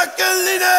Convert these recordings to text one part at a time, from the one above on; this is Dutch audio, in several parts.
Jacqueline!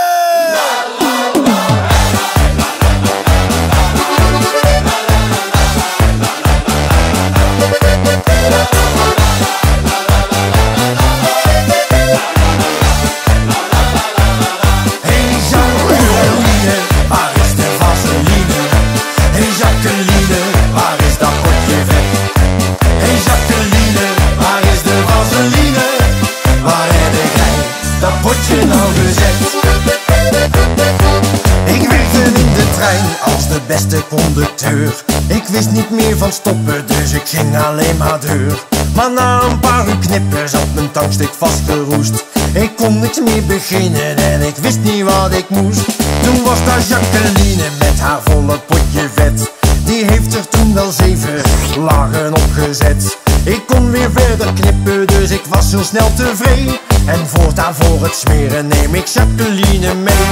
Ik werkte in de trein als de beste conducteur. Ik wist niet meer van stoppen, dus ik ging alleen maar deur. Maar na een paar uur knippen zat mijn tankstuk vastgeroest. Ik kon niks meer beginnen en ik wist niet wat ik moest. Toen was daar Jacqueline met haar volle potje vet. Die heeft er toen wel 7 lagen opgezet. Ik kon weer verder knippen, dus ik was zo snel tevreden. En voortaan voor het smeren neem ik Jacqueline mee.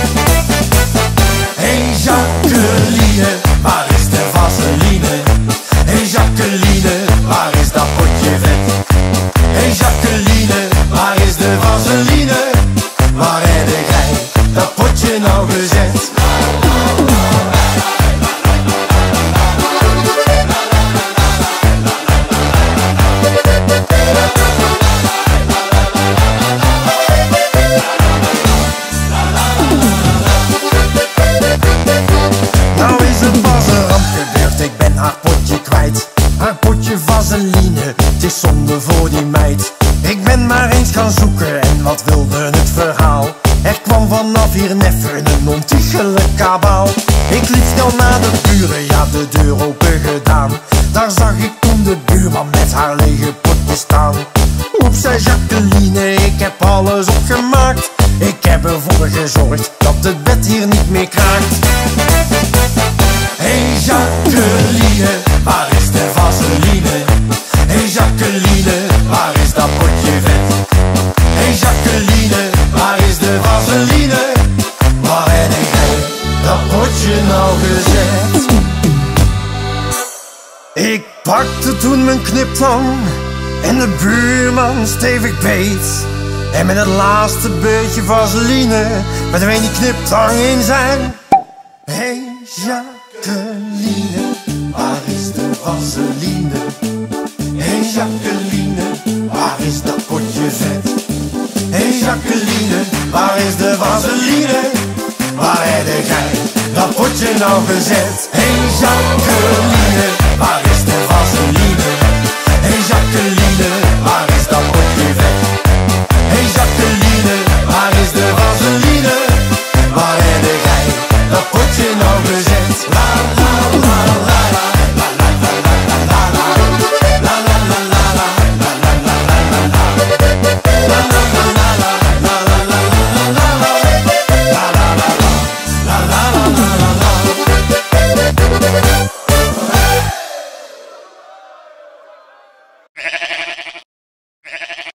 Hey Jacqueline, waar is de vaseline? Hey Jacqueline, waar is dat potje vet? Hey Jacqueline, waar is de vaseline? Waar heb jij dat potje nou gezet? Haar potje vaseline, het is zonde voor die meid. Ik ben maar eens gaan zoeken en wat wilde het verhaal? Er kwam vanaf hier neffen een ontiegelijk kabaal. Ik liep snel naar de buren, ja de deur open gedaan. Daar zag ik toen de buurman met haar lege potje staan. Oeps, zei Jacqueline, ik heb alles opgemaakt. Ik heb ervoor gezorgd dat het bed hier niet meer kraakt. Hey Jacqueline, waar is de vaseline? Hey Jacqueline, waar is dat potje vet? Hey Jacqueline, waar is de vaseline? Waar heb jij dat potje nou gezet? Ik pakte toen mijn kniptang en de buurman stevig beet. En met het laatste beetje vaseline verdween die kniptang in zijn. Hey Jacqueline, waar is de vaseline? Hey Jacqueline, waar is dat potje vet? Hey Jacqueline, waar is de vaseline? Waar heb jij dat potje nou gezet? Hey Jacqueline.